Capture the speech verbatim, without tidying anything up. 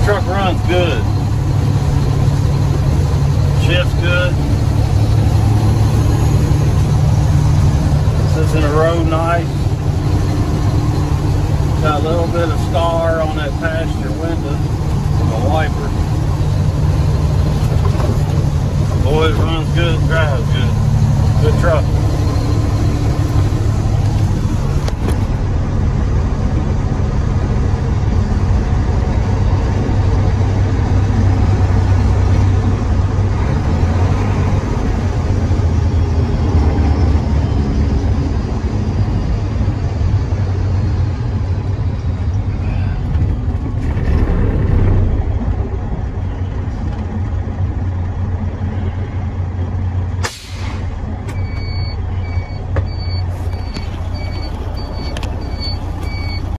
Truck runs good. Shifts good. Sits in the road nice. Got a little bit of scar on that passenger window from a wiper. Boy, it runs good, drives good. Good truck.